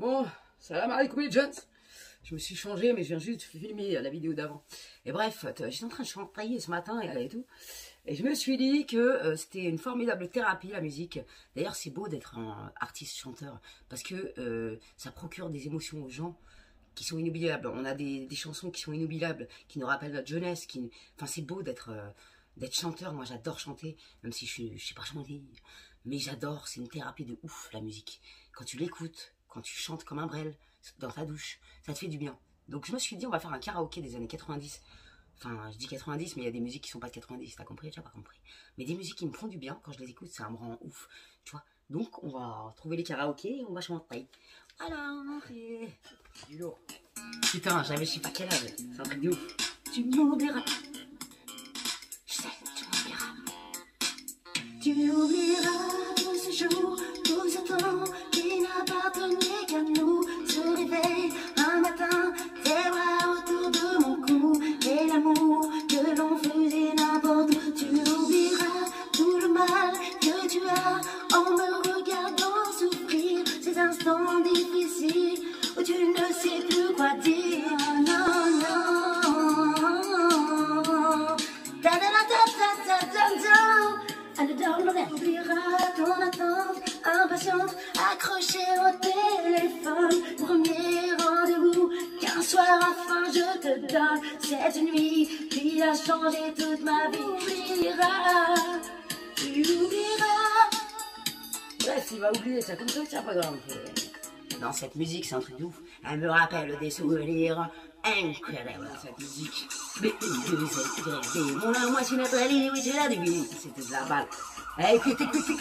Bon, salam alaikum les gens. Je me suis changé, mais je viens juste de filmer la vidéo d'avant. Et bref, j'étais en train de chanter ce matin et tout. Et je me suis dit que c'était une formidable thérapie, la musique. D'ailleurs, c'est beau d'être un artiste chanteur, parce que ça procure des émotions aux gens qui sont inoubliables. On a des chansons qui sont inoubliables, qui nous rappellent notre jeunesse. Enfin, c'est beau d'être chanteur. Moi, j'adore chanter, même si je sais pas chanter. Mais j'adore, c'est une thérapie de ouf, la musique. Quand tu l'écoutes, quand tu chantes comme un brel dans ta douche, ça te fait du bien. Donc je me suis dit, on va faire un karaoké des années 90. Enfin, je dis 90, mais il y a des musiques qui sont pas de 90, t'as compris? Tu n'as pas compris. Mais des musiques qui me font du bien, quand je les écoute, ça me rend ouf, tu vois. Donc on va trouver les karaokés et on va chanter. Voilà, et... du lourd. Putain, je sais pas quel âge, c'est un truc de ouf. Tu m'oublieras. Je sais, tu m'oublieras. Tu oublieras tout ce jour, tout ce temps qui n'appartenait qu'à nous. Se réveille un matin, tes bras autour de mon cou, et l'amour que l'on faisait n'importe où. Tu oublieras tout le mal que tu as en me regardant souffrir, ces instants difficiles où tu ne sais plus quoi dire. Non, non. Ta da da da da da da da. Tu oublieras ton attente impatiente, accrochée au téléphone. Premier rendez-vous qu'un soir enfin je te donne. Cette nuit qui a changé toute ma vie. Tu oublieras. Bref, il va oublier ça comme ça, c'est pas grave. Dans cette musique, c'est un truc de ouf. Elle me rappelle des souvenirs incroyables, cette musique. Mais mon amour, c'est notre allié, oui, c'est là, c'était de la balle. Eh, écoute.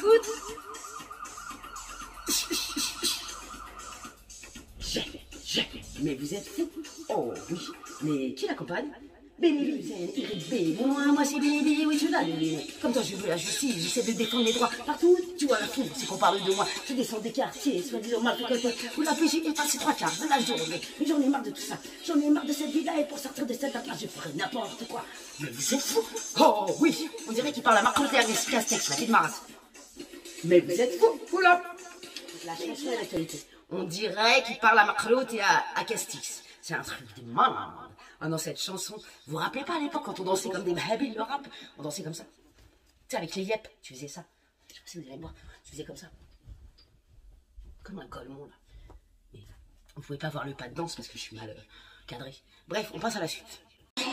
Mais vous êtes fous. Oh oui, mais qui l'accompagne? Bénébi, c'est Eric B. Moi c'est Bénébi, oui, je suis là. Comme toi, je veux la justice, j'essaie de défendre mes droits. Partout, tu vois la foule, c'est qu'on parle de moi. Je descends des quartiers, soi-disant mal pour quelqu'un. Où la PJ est passée 3/4 de la journée. Mais j'en ai marre de tout ça. J'en ai marre de cette vie-là, et pour sortir de cette affaire, je ferai n'importe quoi. Mais vous êtes fous. Oh oui, on dirait qu'il parle à Marc Luther et Castex, la vie de Maras. Mais vous êtes fous. Oula. La chanson est l'actualité. On dirait qu'il parle à Marc Luther et à Castex. C'est un truc de malade. Ah non, cette chanson, vous vous rappelez pas à l'époque quand on dansait comme des habiles le rap? On dansait comme ça. Tu sais, avec les yep, tu faisais ça. Je sais pas si vous allez me voir, tu faisais comme ça. Comme un colmon là. Mais on pouvait pas voir le pas de danse parce que je suis mal cadré. Bref, on passe à la suite.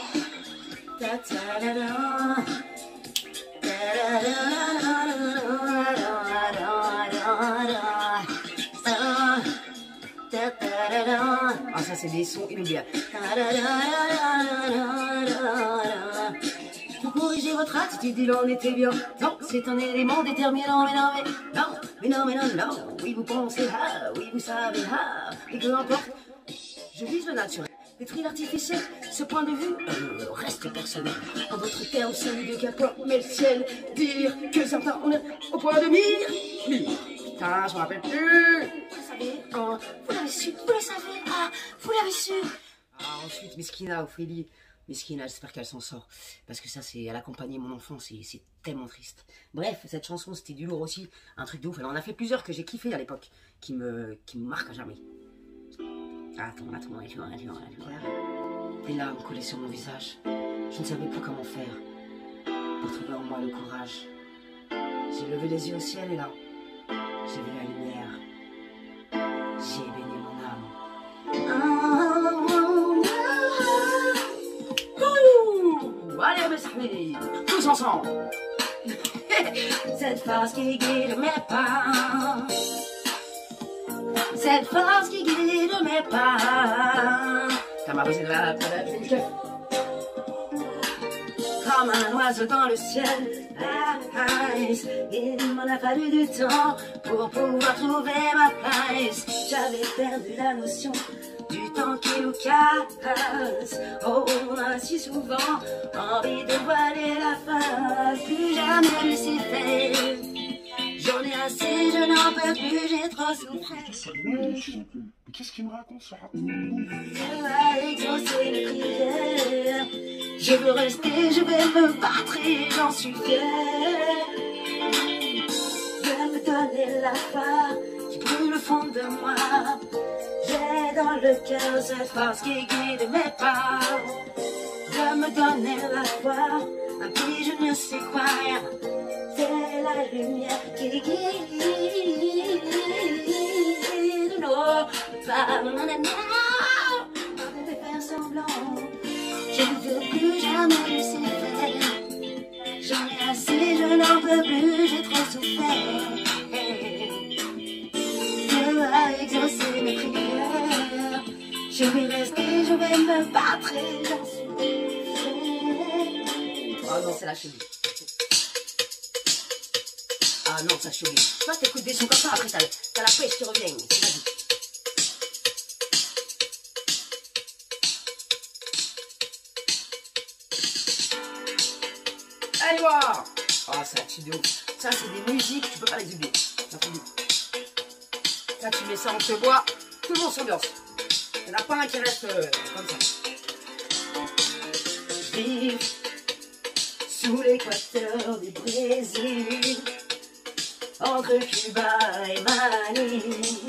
Ah, ça c'est des sons inoubliables. Pour corriger votre attitude, il en était bien. Non, c'est un élément déterminant, mais non. Oui, vous pensez, ah, oui, vous savez, ah, et peu importe, je vise le naturel. Détruire l'artificiel, ce point de vue reste personnel. En d'autres termes, celui de quelqu'un, mais le ciel, dire que certains on est au point de mire. Putain, je me rappelle plus. Vous savez, oh, vous l'avez su, vous le savez, ah, vous l'avez su. Ah, ensuite, Miskina, Ophélie. Miskina, j'espère qu'elle s'en sort. Parce que ça, c'est, elle accompagnait mon enfance et c'est tellement triste. Bref, cette chanson, c'était du lourd aussi. Un truc de ouf. Elle en a fait plusieurs que j'ai kiffé à l'époque. Qui me marquent à jamais. Attends. Des larmes coulaient sur mon visage. Je ne savais plus comment faire pour trouver en moi le courage. J'ai levé les yeux au ciel et là, j'ai vu la lumière. J'ai baigné mon âme. Allez, mes amis, tous ensemble. Cette force qui guide mes pas. Cette force qui guide mes pas. Comme un oiseau dans le ciel. Il m'en a fallu du temps pour pouvoir trouver ma place. J'avais perdu la notion du temps qui nous casse. Oh, on a si souvent envie de voiler la face. Plus jamais laisser faire. J'en ai assez, je n'en peux plus, j'ai trop souffert. Mais qu'est-ce qu'il me raconte ça? Elle va exaucer les prières. Je veux rester, je vais me battre et j'en suis fière. Je vais me donner la foi qui brûle au fond de moi. dans le cœur cette force qui guide mes pas. Je me donnais la foi, un puis je ne sais quoi, rien. C'est la lumière qui guide nos pas. De faire semblant, je ne veux plus jamais laisser faire. J'en ai assez, je n'en peux plus, j'ai trop souffert. Dieu a exaucé mes prières. Je vais rester, je vais me battre et j'en suis fière. Oh non, c'est la cheville. Ah non, ça cheville. Toi, t'écoutes des sons comme ça, après t'as la pêche qui revient. Vas-y. Allez voir. Oh, ça tue de ouf. Ça, c'est des musiques, tu peux pas les oublier. Ça, tu mets ça en te bois, tout le monde s'ambiance. Il n'y en a pas un qui reste comme ça. Vive sous l'équateur du Brésil, entre Cuba et Mali,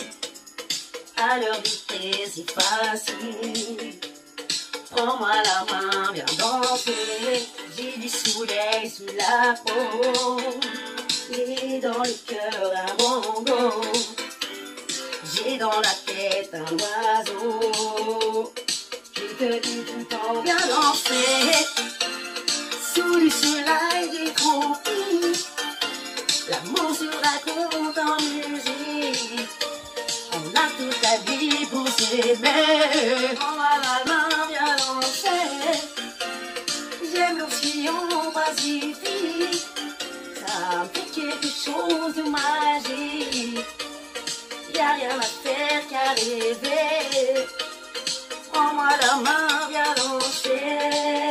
à leur vitesse si facile. Prends-moi la main, viens danser. J'ai du soleil sous la peau, j'ai dans le cœur un bongo, j'ai dans la tête un oiseau qui te dit tout le temps viens danser. Sous le soleil des tropiques, l'amour se raconte en musique. On a toute la vie pour s'aimer. Prends-moi la main, viens danser. J'aime l'océan Pacifique, ça me fait quelque chose de magique. Y'a rien à faire qu'à rêver. Prends-moi la main, viens danser.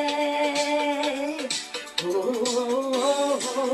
Oh, oh, oh, oh.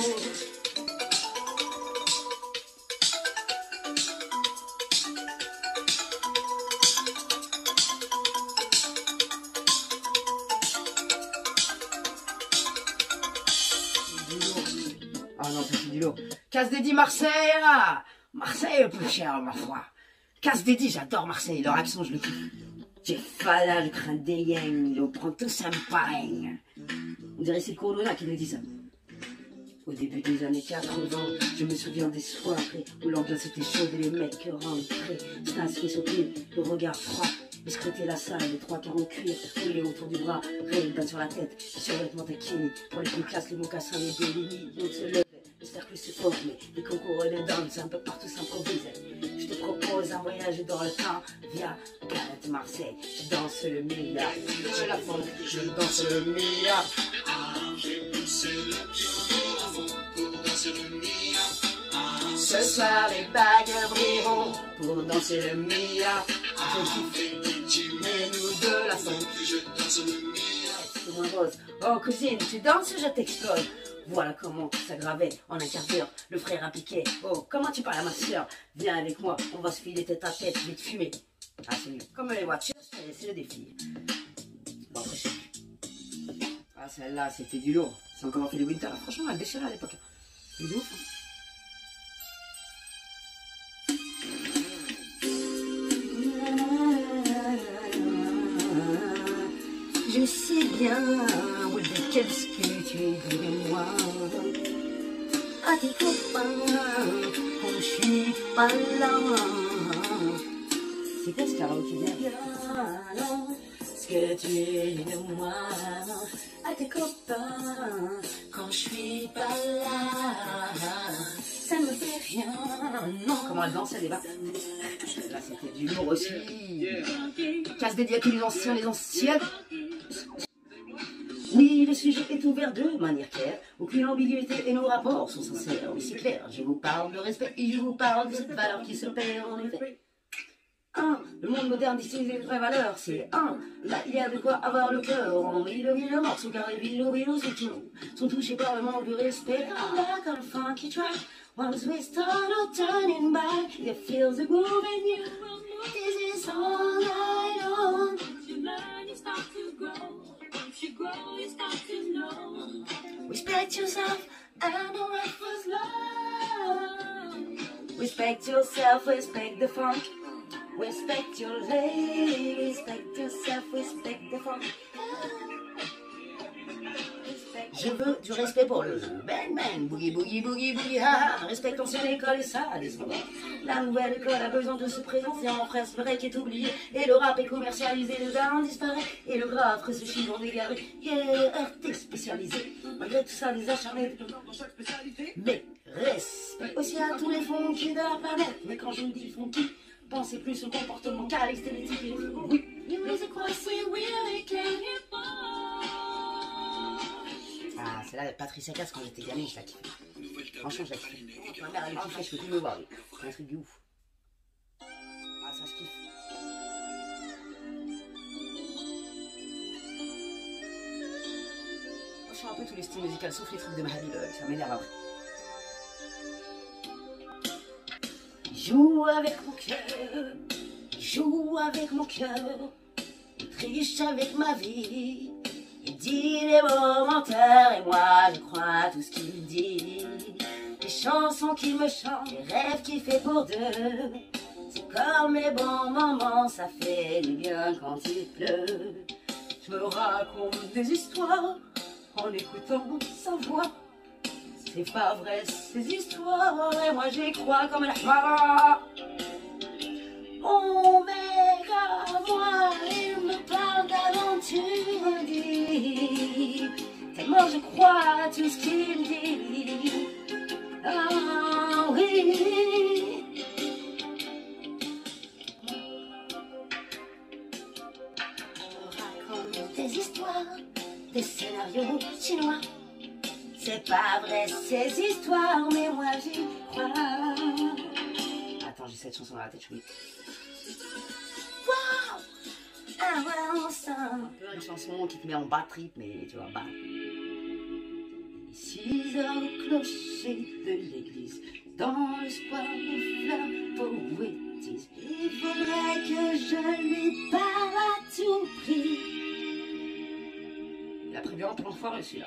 Ah non, ça fait du lourd. Casse dédié Marseille, là. Marseille est plus cher, ma foi. Casse dédié, j'adore Marseille. Leur accent, je le kiffe. J'ai fala, le craint des yens, le prend tout ça me pareil. On dirait c'est le Corona qui nous dit ça. Au début des années 80, je me souviens des soirées où l'ambiance était chaude et les mecs rentraient. C'était sur pied, le regard froid. Escruter la salle, les trois quarts en cuir, roulés autour du bras, rayon sur la tête, survêtement taquini. Pour les plus classes, les mocassins, les délinis, l'autre se levait, le cercle se formait, les concours et les danses, un peu partout s'improvisaient. Je te propose un voyage dans le temps, via Galette Marseille, je danse le milliard. Je la fond, je danse le milliard. Ce soir les bagues brilleront pour danser le milliard. Je kiffe, mais nous deux la fond. C'est moins rose. Oh cousine, tu danses ou je t'explose? Voilà comment ça gravait en un quart d'heure. Le frère a piqué. Oh, comment tu parles à ma soeur? Viens avec moi, on va se filer tête à tête, je vais te fumer. Ah, c'est mieux. Comme les voitures, c'est le défi. Bon, après, c'est... Ah, celle-là, c'était du lourd. C'est encore fait les Winter. Franchement, elle déchirait à l'époque. C'est ouf. Hein. Je sais bien, oui, qu'est-ce que tu dis de moi à tes copains quand je suis pas là. C'est quoi ce karaoké bien? Ce que tu dis de moi à tes copains quand je suis pas là. Ça me fait rien. Non, comment elle dansait les bas. Là c'était du lourd aussi. Casse dédié à tous les anciens, les anciennes. Oui, le sujet est ouvert de manière claire, aucune ambiguïté et nos rapports sont sincères. Oui, c'est clair, je vous parle de respect et je vous parle de cette valeur qui se perd en effet. 1. Le monde moderne distille les vraies valeurs, c'est 1. Là, il y a de quoi avoir le cœur. En mille morceaux carrés, bilo, sont touchés par le manque de respect. I'm back on a funky track. Once we start no turning back, it feels the groove in you. This is all I know. You start to grow. Once you grow, you start to know. Respect yourself and the right was love. Respect yourself, respect the funk. Respect your lady, respect yourself, respect the fun. Je veux du respect pour le bang bang, boogie boogie boogie boogie ha ha. Respecte l'ancienne école et ça descendra. La nouvelle école a besoin de se présenter en frère, c'est vrai qui est oublié. Et le rap est commercialisé, le talent disparaît. Et le grave après ce chiffre dégaré. Yeah, RT spécialisé. Malgré tout ça, les acharnés dans chaque spécialité. Mais respect aussi à tous les funky de la planète. Mais quand je vous dis funky, pensez plus au comportement qu'à l'esthétique. Oui, music was we can Ah, c'est là Patricia Cass quand j'étais gamine, je la kiffais. Franchement, je la kiffais. Ma mère, elle kiffait, je peux plus me voir. C'est un truc de ouf. Ah, ça, je kiffe. Moi, je suis un peu tous les styles musicaux, sauf les trucs de Mahabil, ça m'énerve après. Joue avec mon cœur, joue avec mon cœur, triche avec ma vie. Il dit les mots menteurs et moi je crois tout ce qu'il dit. Les chansons qu'il me chante, les rêves qu'il fait pour deux. C'est comme les bons moments, ça fait du bien quand il pleut. Je me raconte des histoires en écoutant sa voix. C'est pas vrai ces histoires et moi j'y crois comme la joie. Oh mec à moi, il me parle d'aventure, dit. Tellement je crois à tout ce qu'il dit. Ah oui. Je raconte des histoires, des scénarios chinois. C'est pas vrai ces histoires, mais moi j'y crois. Attends, j'ai cette chanson dans la tête, je suis... Wow! Ah ouais, ensemble. Une chanson qui te met en bas trip, mais tu vois, bas. 6 heures au clocher de l'église, dans l'espoir de fleurs poétises. Il faudrait que je lui parle à tout prix. Il a prévu un plan de foire celui-là.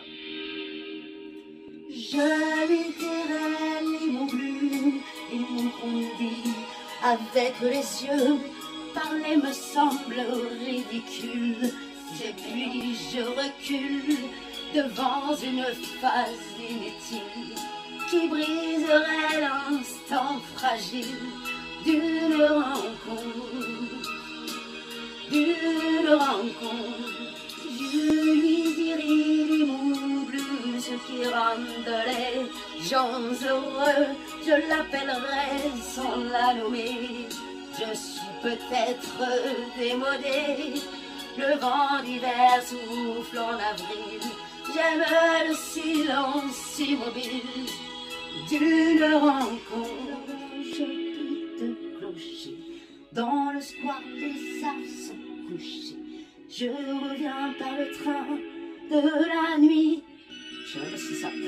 Je lui dirai les mots bleus, les mots qu'on dit avec les yeux. Parler me semble ridicule, et puis je recule devant une phase inutile qui briserait l'instant fragile d'une rencontre, d'une rencontre. Je lui dirai les mots bleus, ce qui rendent les gens heureux. Je l'appellerai sans la nommer. Je suis peut-être démodée. Le vent d'hiver souffle en avril. J'aime le silence immobile d'une rencontre. Je prie de clocher dans le square, les arbres sont couchés. Je reviens par le train de la nuit. Je sais pas si ça.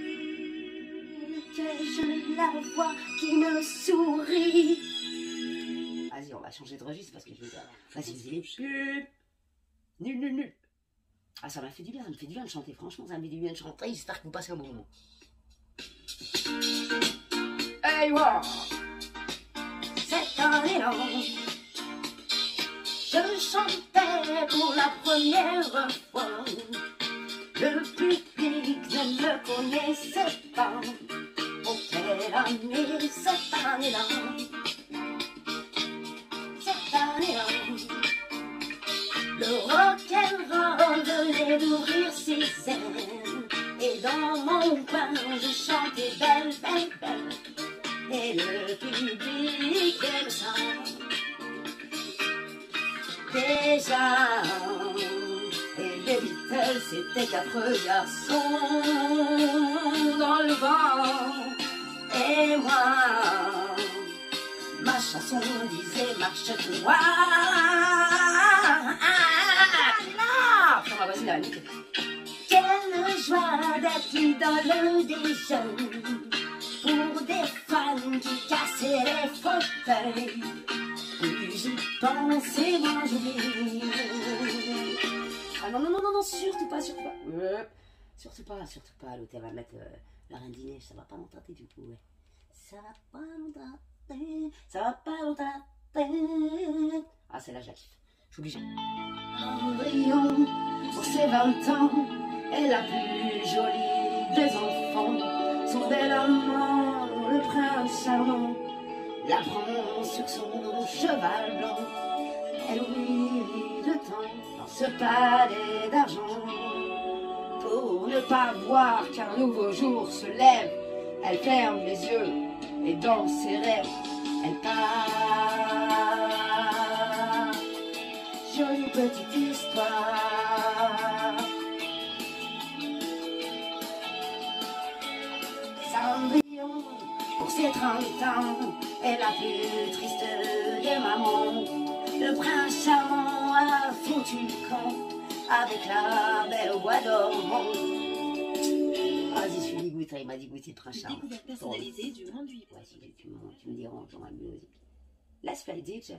Je la vois qui me sourit. Vas-y, on va changer de registre parce que je vais dire. Vas-y, vas-y. Nul, nul, nul. Ah, ça m'a fait du bien, ça me fait du bien de chanter. Franchement, ça me fait du bien de chanter. J'espère que vous passez un bon moment. Hey, wow! C'est un élan. Je chantais pour la première fois. Le public ne me connaissait pas. Oh, quelle année, cette année-là. Cette année-là. Le rock'n'roll venait d'ouvrir ses ailes. Et dans mon coin, je chantais belle, belle, belle. Et le public aime ça. Déjà, et les Beatles c'était 4 garçons dans le vent. Et moi, ma chanson disait marche-toi. Putain, vas-y, la nique. Quelle joie d'être l'idole des jeunes, pour des fans qui cassaient les fauteuils. Plus j'y pense et moins j'oublie. Ah non, non, non, non, non, surtout pas, surtout pas. Surtout pas, l'hôtel va mettre la reine des neiges, ça va pas longtemps du coup, ouais. Ça va pas longtemps, ça va pas longtemps. Ah, celle-là, je la kiffe. Je suis obligée. Cendrillon, pour ses 20 ans, est la plus jolie des enfants. Son bel amant, le prince charmant, la prend sur son cheval blanc. Elle oublie le temps dans ce palais d'argent. Pour ne pas voir qu'un nouveau jour se lève, elle ferme les yeux et dans ses rêves, elle part. Jolie petite histoire. Cendrillon, pour ses 30 ans, est la plus triste des mamans. Le prince charmant a foutu le camp avec la belle au bois dormant. Vas-y, je suis dégoûtée. Il m'a dégoûté le prince charmant. Découverte personnalisée du monde du hip-hop. Ouais, si tu me déranges dans la musique. Laisse faire les DJ.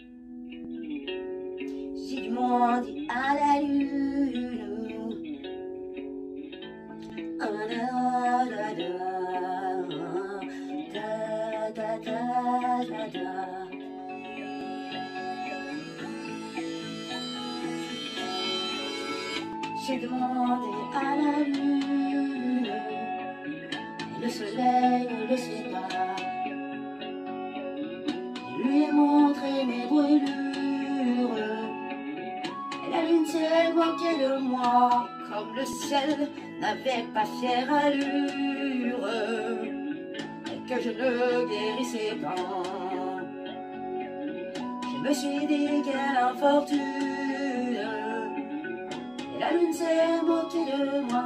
J'ai du monde à la lune. Ah, da, da, da, da, da, da, da. J'ai demandé à la lune et le soleil ne le sait pas. Je lui ai montré mes brûlures et la lune s'est moquée de moi comme le ciel n'avait pas fière allure et que je ne guérissais pas. Je me suis dit quelle infortune. La lune s'est moquée de moi.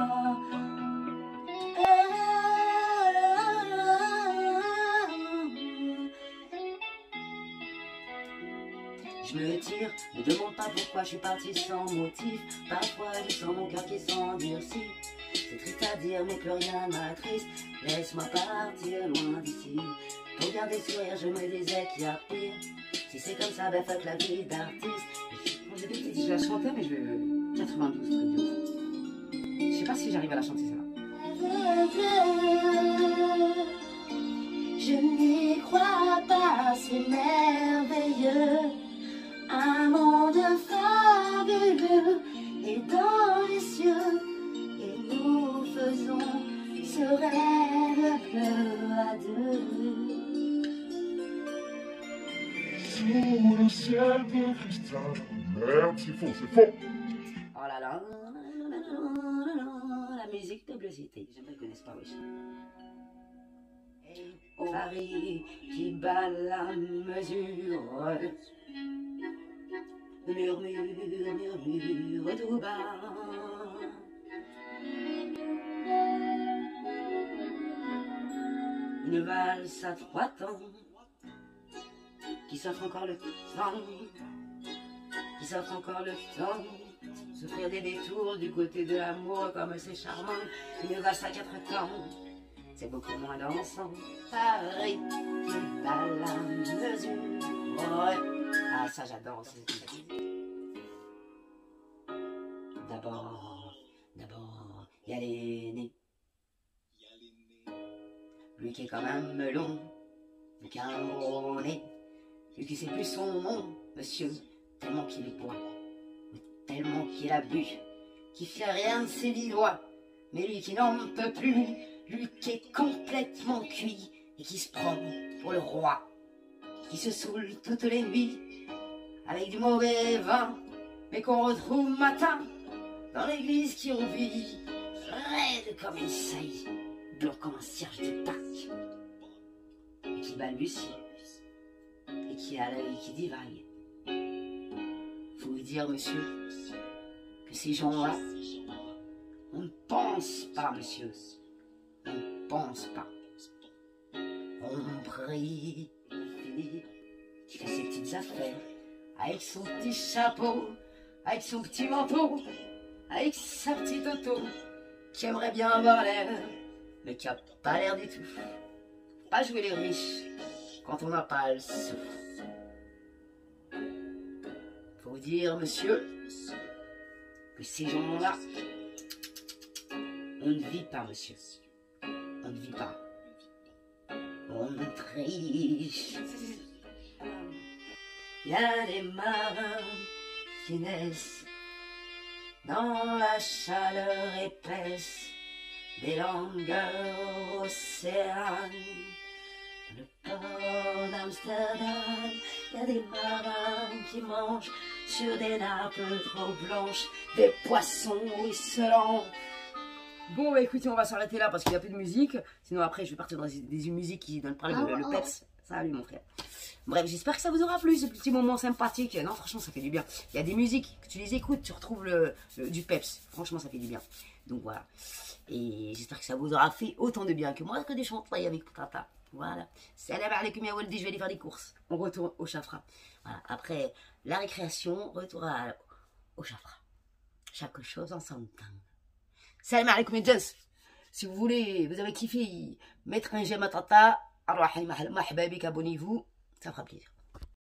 Je me tire, ne demande pas pourquoi je suis partie sans motif. Parfois je sens mon cœur qui s'endurcit. C'est triste à dire mais plus rien m'attriste. Laisse-moi partir loin d'ici. Pour garder le sourire je me disais qu'il y a pire. Si c'est comme ça, ben fuck la vie d'artiste. Quand j'ai dit, je la chantais, mais je vais. 92, truc de ouf. Je sais pas si j'arrive à la chanter, celle-là. Je n'y crois pas, c'est merveilleux. Un monde fabuleux est dans les cieux. Et nous faisons ce rêve bleu à deux. Sous le ciel de cristal. Merde, c'est faux, c'est faux. Oh là là, la musique de Bleu Cité. J'aime pas, ils connaissent pas, wesh. Paris qui bat la mesure. Murmure, murmure tout bas. Une valse à 3 temps qui s'offre encore le temps, qui s'offre encore le temps. S'offrir des détours du côté de l'amour comme c'est charmant. Une valse à 4 temps, c'est beaucoup moins dansant. Paris qui bat la mesure. Ouais. Ah, ça, j'adore aussi. D'abord, il y a l'aîné. Lui qui est comme un melon, lui qui a un gros nez. Lui qui sait plus son nom, monsieur, tellement qu'il est boit, mais tellement qu'il a bu, qui fait rien de ses 10 doigts. Mais lui qui n'en peut plus, lui qui est complètement cuit et qui se prend pour le roi, qui se saoule toutes les nuits avec du mauvais vin, mais qu'on retrouve matin dans l'église qui revit, raide comme une saillie, blanc comme un cierge de Pâques, et qui balbutie, et qui a l'œil qui divague. Faut vous dire, monsieur, que ces gens-là, on ne pense pas, monsieur, on ne pense pas. On prie, qui fait ses petites affaires, avec son petit chapeau, avec son petit manteau, avec sa petite auto, qui aimerait bien avoir l'air, mais qui a pas l'air du tout. Pas jouer les riches quand on n'a pas le sou. Faut vous dire, monsieur, que ces gens-là, on ne vit pas, monsieur. On ne vit pas. On triche. y a des marins qui naissent dans la chaleur épaisse des longueurs océanes. Le port d'Amsterdam, y a des marins qui mangent sur des nappes trop blanches des poissons ruisselants. Bon, bah écoutez, on va s'arrêter là parce qu'il n'y a plus de musique. Sinon, après, je vais partir dans des musiques qui donnent pas le peps. Salut, mon frère. Bref, j'espère que ça vous aura plu, ce petit moment sympathique. Non, franchement, ça fait du bien. Il y a des musiques, que tu les écoutes, tu retrouves du peps. Franchement, ça fait du bien. Donc voilà. Et j'espère que ça vous aura fait autant de bien que moi, que des chantailles avec Tata. Voilà. Salam alaikum ya waldi, je vais aller faire des courses. On retourne au Chafra. Voilà. Après la récréation, retour au Chafra. Chaque chose en son temps. Salam alaikum ya jens. Si vous voulez, vous avez kiffé, mettre un j'aime à Tata, abonnez-vous, ça fera plaisir.